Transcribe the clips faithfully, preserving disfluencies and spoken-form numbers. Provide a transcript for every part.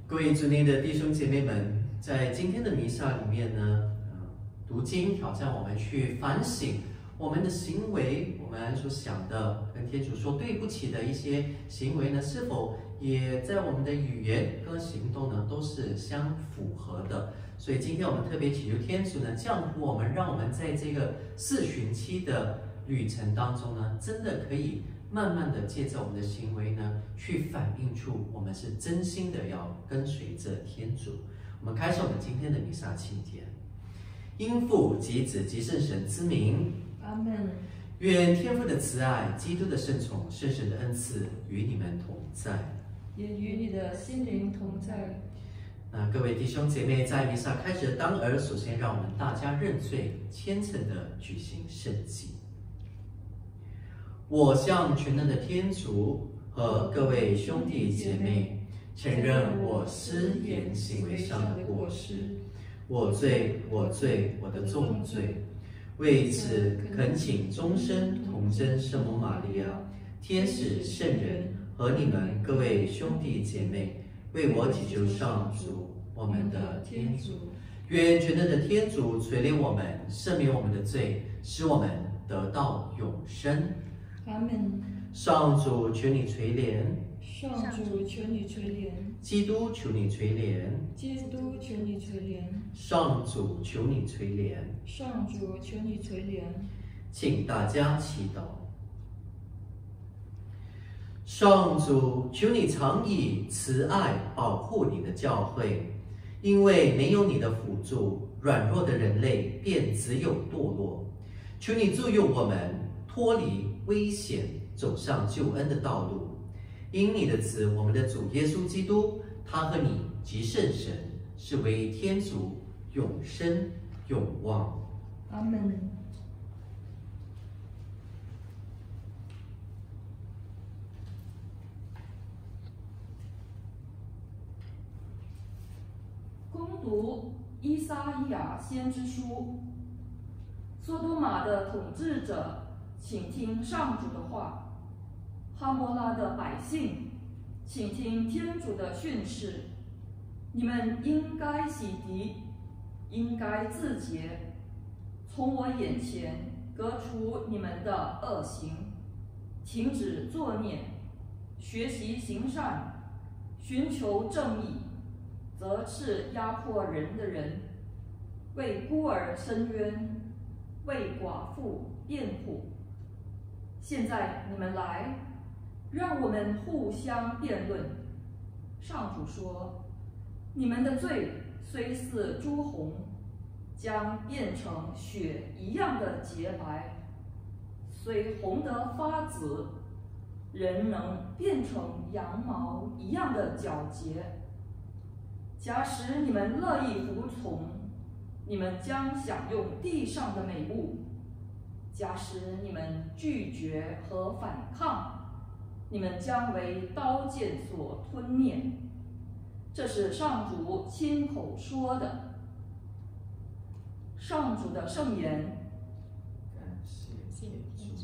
各位主内的弟兄姐妹们，在今天的弥撒里面呢，呃，读经挑战我们去反省我们的行为，我们所想的跟天主说对不起的一些行为呢，是否也在我们的语言跟行动呢都是相符合的？所以今天我们特别祈求天主呢降福我们，让我们在这个四旬期的旅程当中呢，真的可以慢慢的借着我们的行为呢，去反映出我们是真心的要跟随着天主。我们开始我们今天的弥撒庆典，因父及子及圣神之名， 阿门。 愿天父的慈爱、基督的圣宠、圣神的恩赐与你们同在， 也与你的心灵同在。 那各位弟兄姐妹，在弥撒开始的当儿，首先让我们大家认罪，虔诚的举行圣祭。我向全能的天主和各位兄弟姐妹承认我思言行为上的过失，我罪，我罪，我的重罪。为此，恳请终身童真圣母玛利亚、天使、圣人和你们各位兄弟姐妹，为我祈求上主，我们的天主。愿全能的天主垂怜我们，赦免我们的罪，使我们得到永生。 阿门。 上主，求你垂怜； 上主，求你垂怜； 基督，求你垂怜； 基督，求你垂怜； 上主，求你垂怜。 上主，求你垂怜。 请大家祈祷。上主，求你常以慈爱保护你的教会，因为没有你的辅助，软弱的人类便只有堕落。求你助佑我们脱离危险，走上救恩的道路。因你的子，我们的主耶稣基督，他和你及圣神是唯一天主，永生永望。 阿门。恭读依撒意亚先知书。索多玛的统治者，请听上主的话；哈摩拉的百姓，请听天主的训示。你们应该洗涤，应该自洁，从我眼前革除你们的恶行，停止作孽，学习行善，寻求正义，责斥压迫人的人，为孤儿伸冤，为寡妇辩护。现在你们来，让我们互相辩论。上主说：你们的罪虽似朱红，将变成雪一样的洁白；虽红得发紫，仍能变成羊毛一样的皎洁。假使你们乐意服从，你们将享用地上的美物；假使你们拒绝和反抗，你们将为刀剑所吞灭。这是上主亲口说的。上主的圣言。 感谢主。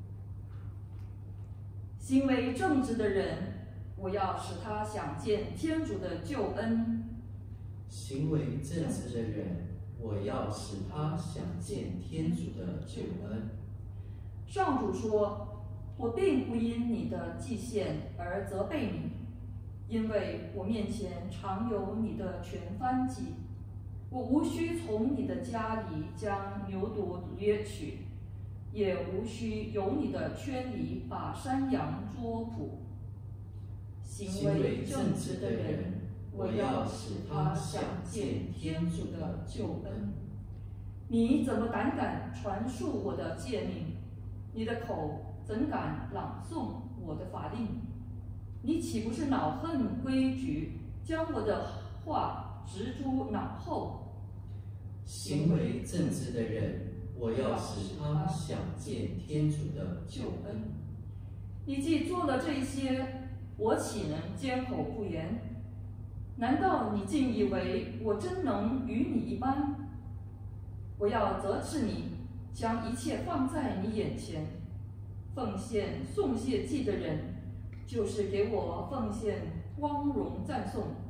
行为正直的人，我要使他想见天主的救恩。 行为正直的人，我要使他想见天主的救恩。 上主说：我并不因你的祭献而责备你，因为我面前常有你的全燔祭，我无需从你的家里将牛犊掠取，也无需由你的圈里把山羊捉捕。行为正直的人，我要使他想见天主的救恩。你怎么胆敢传述我的诫命？你的口怎敢朗诵我的法令？你岂不是恼恨规矩，将我的话植诸脑后？ 行为正直的人，我要使他想见天主的救恩。 你既做了这些，我岂能缄口不言？难道你竟以为我真能与你一般？我要责斥你，将一切放在你眼前。奉献颂谢祭的人，就是给我奉献光荣赞颂，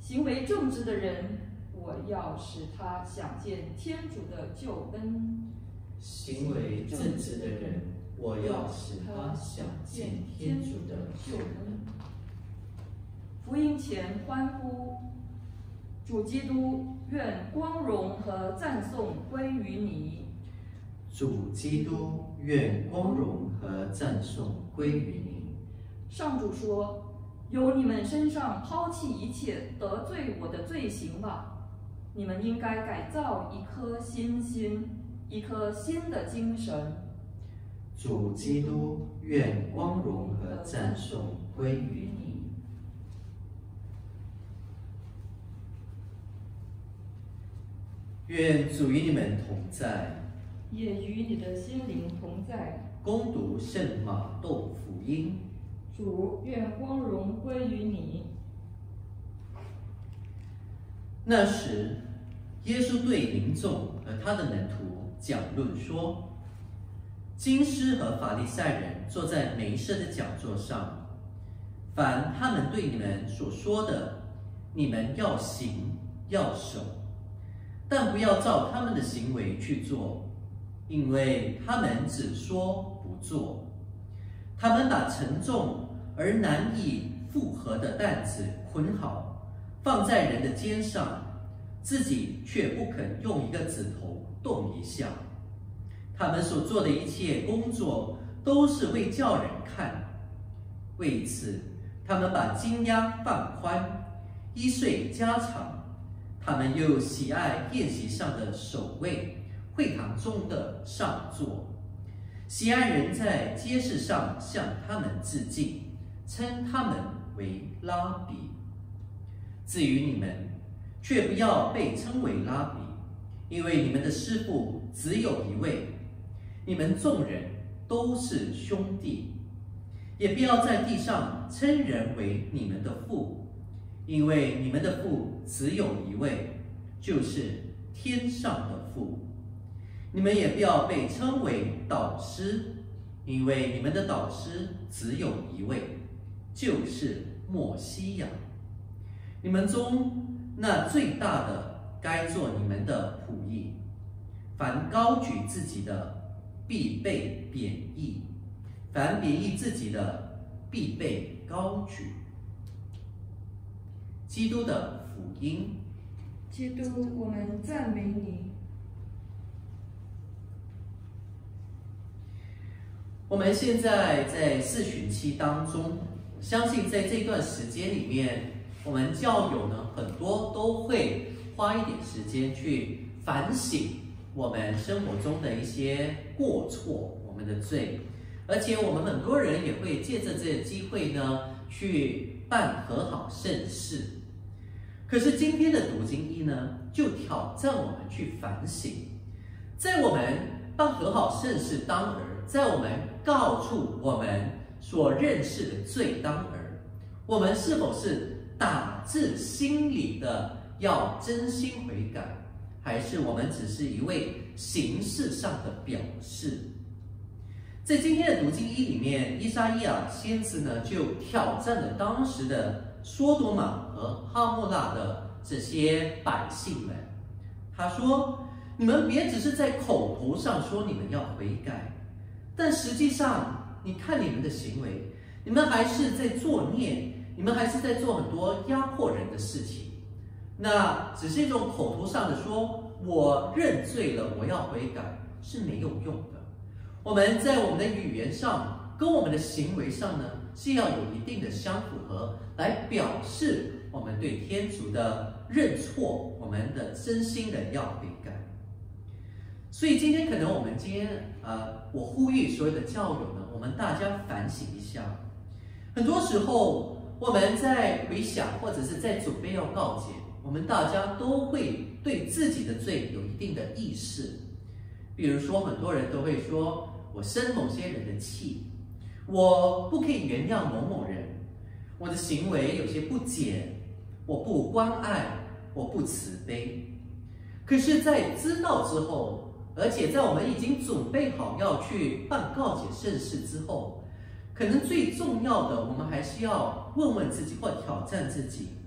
行为正直的人，我要使他想见天主的救恩。 行为正直的人，我要使他想见天主的救恩。 福音前欢呼，主基督，愿光荣和赞颂归于你。 主基督，愿光荣和赞颂归于你。 上主说：“由你们身上抛弃一切得罪我的罪行吧！你们应该改造一颗新心，一颗新的精神。” 主基督，愿光荣和赞颂归于你。愿主与你们同在， 也与你的心灵同在。 恭读圣马窦福音。 主，愿光荣归于你。 那时，耶稣对民众和他的门徒讲论说：“经师和法利赛人坐在梅瑟的讲座上，凡他们对你们所说的，你们要行要守，但不要照他们的行为去做，因为他们只说不做。他们把沉重而难以负荷的担子捆好，放在人的肩上，自己却不肯用一个指头动一下。他们所做的一切工作都是为叫人看。为此，他们把金押放宽，衣穗加长。他们又喜爱宴席上的首位，会堂中的上座，喜爱人在街市上向他们致敬，称他们为拉比。至于你们，却不要被称为拉比，因为你们的师父只有一位，你们众人都是兄弟。也不要在地上称人为你们的父，因为你们的父只有一位，就是天上的父。你们也不要被称为导师，因为你们的导师只有一位，就是默西亚。你们中那最大的，该做你们的仆役。凡高举自己的，必被贬义；凡贬义自己的，必被高举。基督的福音。 基督，我们赞美你。 我们现在在四旬期当中，相信在这段时间里面，我们教友呢很多都会花一点时间去反省我们生活中的一些过错，我们的罪，而且我们很多人也会借着这个机会呢去办和好圣事。可是今天的读经一呢，就挑战我们去反省，在我们办和好圣事当儿，在我们告诉我们所认识的罪当儿，我们是否是打自心里的要真心悔改，还是我们只是一位形式上的表示？在今天的读经一里面，依撒意亚先知呢就挑战了当时的索多玛和哈莫拉的这些百姓们。他说：“你们别只是在口头上说你们要悔改，但实际上，你看你们的行为，你们还是在作孽，你们还是在做很多压迫人的事情。那只是一种口头上的说，我认罪了，我要悔改，是没有用的。我们在我们的语言上，跟我们的行为上呢，是要有一定的相符合，来表示我们对天主的认错，我们的真心的要悔改。所以今天可能我们今天呃，我呼吁所有的教友呢，我们大家反省一下。很多时候我们在回想或者是在准备要告解，我们大家都会对自己的罪有一定的意识。比如说，很多人都会说，我生某些人的气，我不可以原谅某某人，我的行为有些不检，我不关爱，我不慈悲。可是在知道之后，而且在我们已经准备好要去办告解圣事之后，可能最重要的，我们还是要问问自己或挑战自己，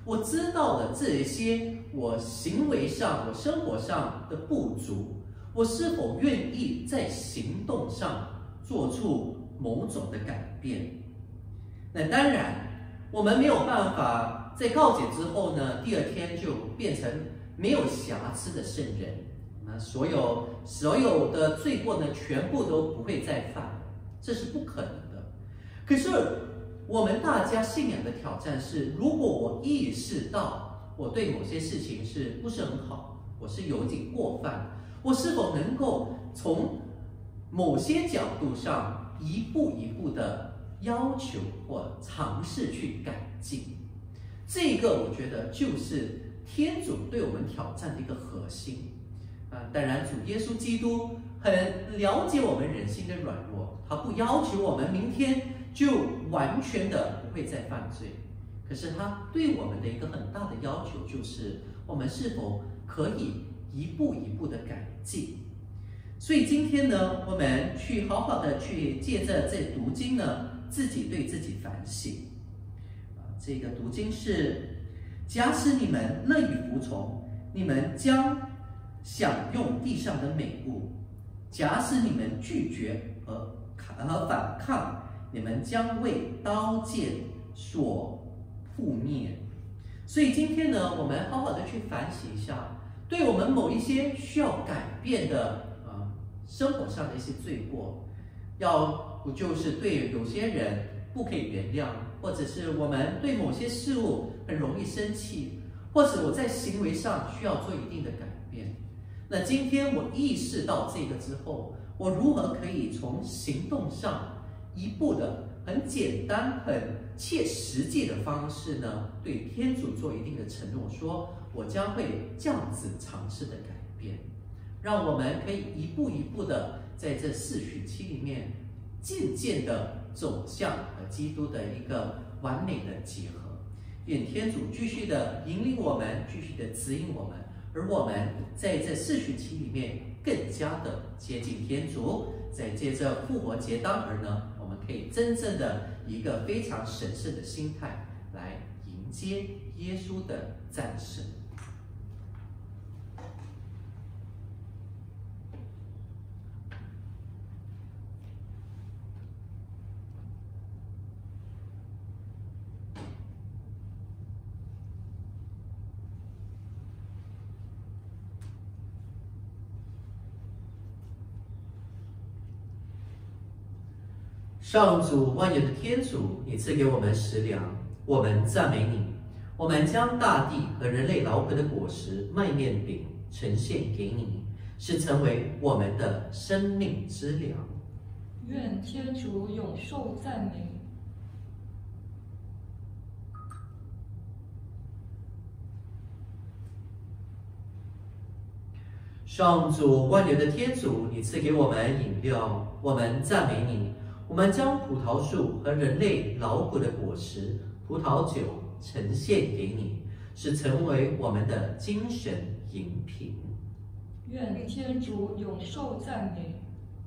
我知道了这些我行为上、我生活上的不足，我是否愿意在行动上做出某种的改变？那当然，我们没有办法在告解之后呢，第二天就变成没有瑕疵的圣人，那所有所有的罪过呢，全部都不会再犯，这是不可能的。可是我们大家信仰的挑战是，如果我意识到我对某些事情是不是很好，我是有点过犯，我是否能够从某些角度上一步一步的要求或尝试去改进？这个我觉得就是天主对我们挑战的一个核心啊。当然，主耶稣基督很了解我们人性的软弱，他不要求我们明天就完全的不会再犯罪，可是他对我们的一个很大的要求就是，我们是否可以一步一步的改进。所以今天呢，我们去好好的去借着这读经呢，自己对自己反省。啊，这个读经是：假使你们乐于服从，你们将享用地上的美物；假使你们拒绝而而反抗，你们将为刀剑所覆灭。所以今天呢，我们好好的去反省一下，对我们某一些需要改变的呃生活上的一些罪过，要不就是对有些人不可以原谅，或者是我们对某些事物很容易生气，或者我在行为上需要做一定的改变。那今天我意识到这个之后，我如何可以从行动上一步的很简单、很切实际的方式呢，对天主做一定的承诺，说我将会这样子尝试的改变，让我们可以一步一步的在这四旬期里面，渐渐的走向和基督的一个完美的结合。愿天主继续的引领我们，继续的指引我们，而我们在这四旬期里面更加的接近天主。在借着复活节当儿呢，我们可以真正的以一个非常神圣的心态来迎接耶稣的战胜。上主万有的天主，你赐给我们食粮，我们赞美你。我们将大地和人类劳苦的果实麦面饼呈现给你，是成为我们的生命之粮。 愿天主永受赞美。 上主万有的天主，你赐给我们饮料，我们赞美你。我们将葡萄树和人类劳苦的果实葡萄酒呈现给你，是成为我们的精神饮品。 愿天主永受赞美。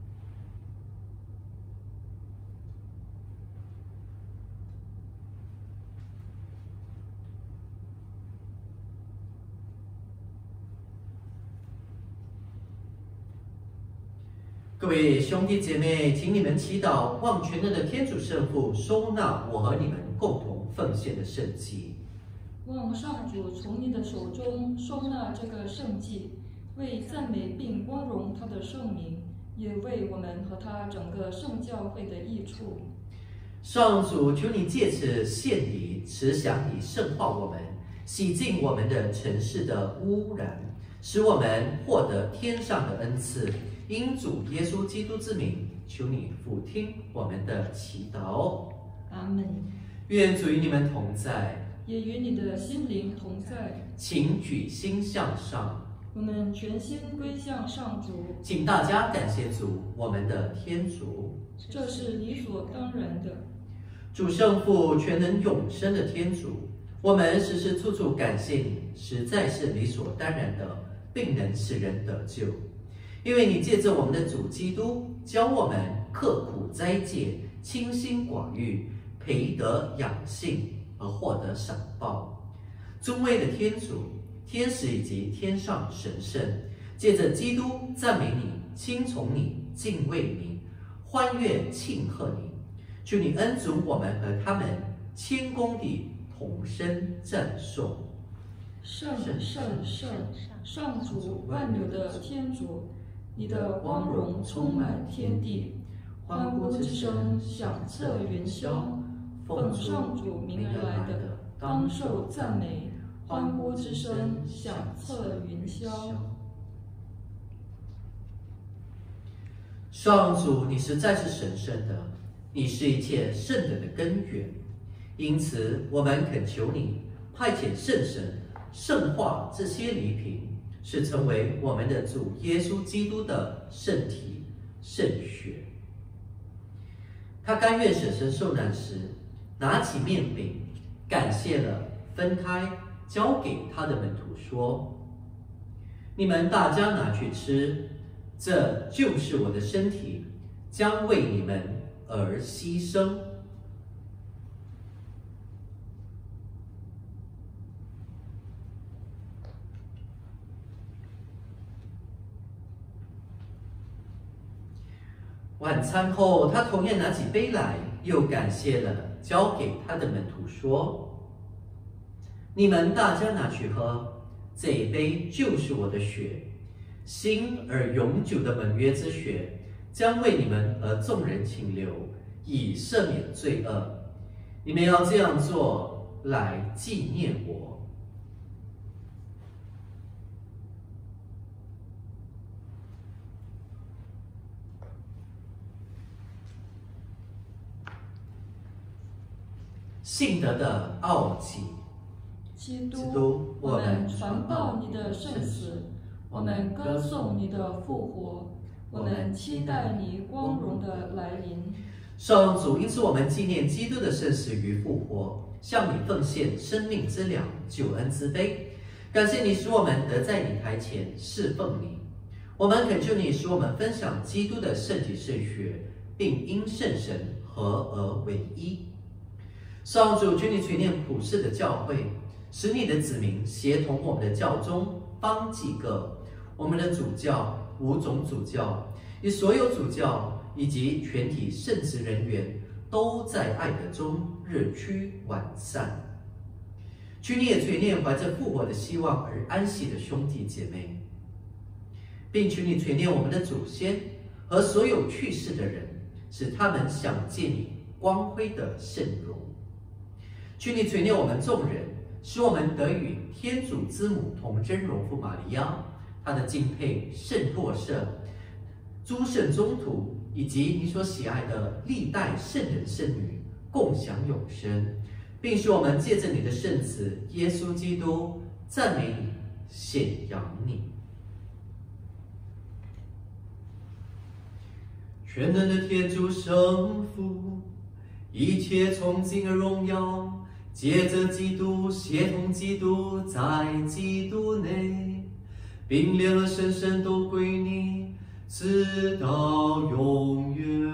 各位兄弟姐妹，请你们祈祷，望全能的天主圣父收纳我和你们共同奉献的圣祭。 望上主从你的手中收纳这个圣祭，为赞美并光荣他的圣名，也为我们和他整个圣教会的益处。 上主，求你借此献礼，慈祥地圣化我们，洗净我们的尘世的污染，使我们获得天上的恩赐。因主耶稣基督之名，求你俯听我们的祈祷。 阿门。 愿主与你们同在， 也与你的心灵同在。 请举心向上， 我们全心归向上主。 请大家感谢主，我们的天主。 这是理所当然的。 主圣父，全能永生的天主，我们时时处处感谢你，实在是理所当然的，并能使人得救。因为你借着我们的主基督，教我们刻苦斋戒，清心寡欲，培德养性，而获得赏报。 尊威的天主、天使以及天上神圣，借着基督赞美你、亲从你、敬畏你、欢悦庆贺你。求你恩准我们和他们谦恭地同声赞颂。 圣圣圣，上主万有的天主，你的光荣充满天地，欢呼之声响彻云霄。奉上主名而来的，当受赞美。欢呼之声响彻云霄。 上主，你实在是神圣的，你是一切圣德的根源。因此，我们恳求你派遣圣神圣化这些礼品，使成为我们的主耶稣基督的圣体圣血。他甘愿舍身受难时，拿起面饼，感谢了，分开，交给他的门徒说：“你们大家拿去吃，这就是我的身体，将为你们而牺牲。”晚餐后，他同样拿起杯来，又感谢了，交给他的门徒说：“你们大家拿去喝，这一杯就是我的血，新而永久的盟约之血，将为你们和众人倾流，以赦免罪恶。你们要这样做，来纪念我。”信德的奥迹。 基督，我们传报你的圣死，我们歌颂你的复活，我们期待你光荣的来临。 上主，因此我们纪念基督的圣死与复活，向你奉献生命之粮、救恩之杯。感谢你使我们得在你台前侍奉你。我们恳求你使我们分享基督的圣体圣血，并因圣神合而为一。上主，求你垂念普世的教会，使你的子民协同我们的教宗方济各，我们的主教、五种主教，与所有主教以及全体圣职人员都在爱德中日趋完善。求你也垂念怀着复活的希望而安息的兄弟姐妹，并求你垂念我们的祖先和所有去世的人，使他们享见你光辉的圣容。求你垂念我们众人，使我们得与天主之母童真荣父玛利亚、她的敬佩圣若瑟、诸圣宗徒以及你所喜爱的历代圣人圣女共享永生，并使我们借着你的圣子耶稣基督赞美你、显扬你。全能的天主圣父，一切崇敬的荣耀借着基督，协同基督，在基督内，并联合神圣都归你，直到永远。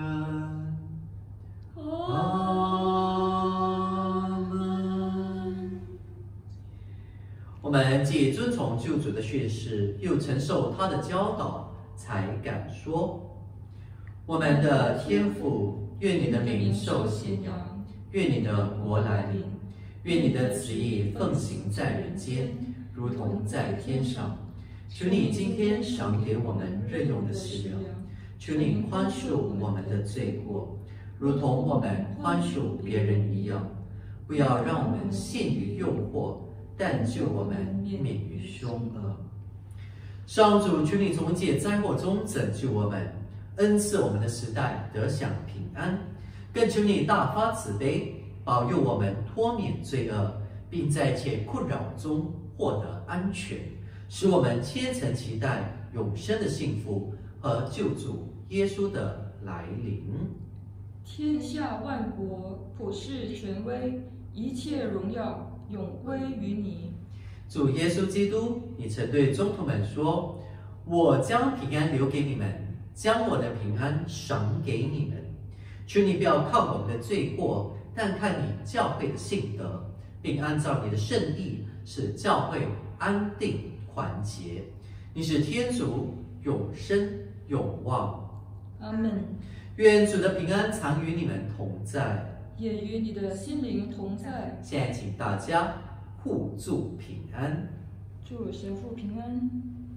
阿门。我们既遵从救主的训示，又承受他的教导，才敢说：我们的天父，愿你的名受显扬，愿你的国来临。愿你的旨意奉行在人间，如同在天上。求你今天赏给我们日用的食粮，求你宽恕我们的罪过，如同我们宽恕别人一样。不要让我们陷于诱惑，但救我们免于凶恶。上主，求你从一切灾祸中拯救我们，恩赐我们的时代得享平安。更求你大发慈悲，保佑我们脱免罪恶，并在一切困扰中获得安全，使我们虔诚期待永生的幸福和救主耶稣的来临。 天下万国，普世权威，一切荣耀永归于你。 主耶稣基督，你曾对宗徒们说：“我将平安留给你们，将我的平安赏给你们。求你不要看我们的罪过，但看你教会的信德， 并按照你的圣意，使教会安定团结。你是天主，永生永望。 阿门。 愿主的平安常与你们同在， 也与你的心灵同在。 现在请大家互助平安。 祝神父平安。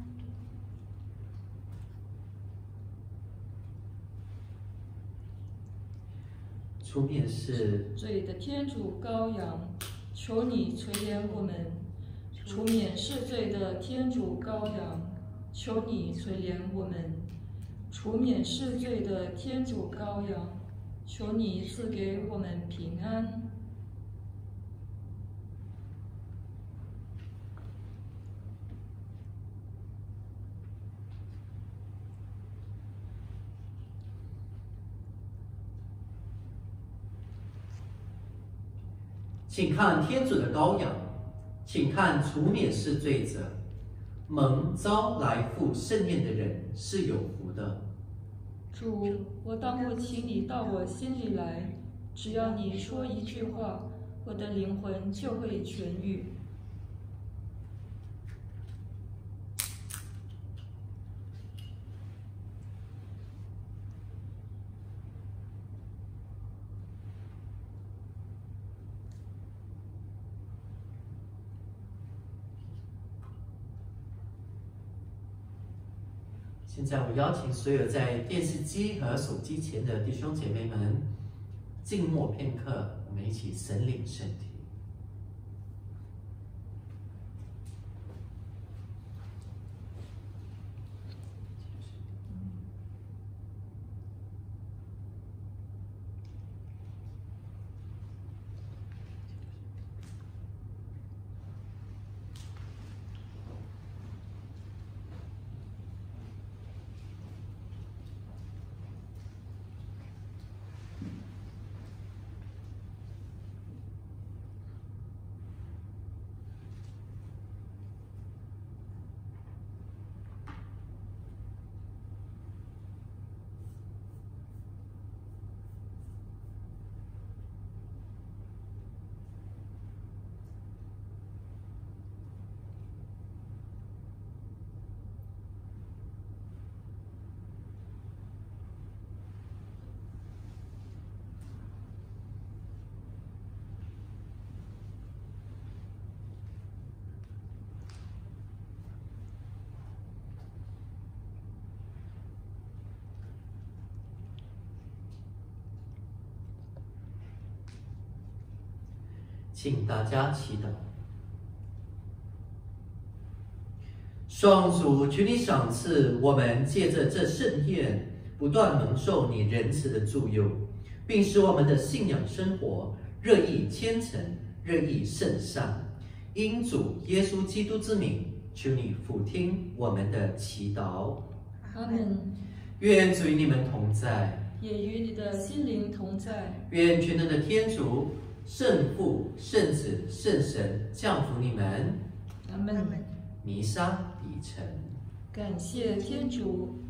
出面是罪的天主羔羊，求你垂怜我们；除免赦罪的天主羔羊，求你垂怜我们；除免赦罪的天主羔羊，求你赐给我们平安。 请看天主的羔羊，请看除免赦罪者，蒙召来赴盛宴的人是有福的。 主，我当不请你到我心里来，只要你说一句话，我的灵魂就会痊愈。 现在我邀请所有在电视机和手机前的弟兄姐妹们，静默片刻，我们一起神领圣体。请大家祈祷。双主，求你赏赐我们借着这盛宴，不断蒙受你仁慈的助佑，并使我们的信仰生活日益虔诚，日益圣善。因主耶稣基督之名，求你俯听我们的祈祷。 阿门。 愿主与你们同在， 也与你的心灵同在。 愿全能的天主、圣父、圣子、圣神降福你们。 阿门。 弥撒已成。 感谢天主。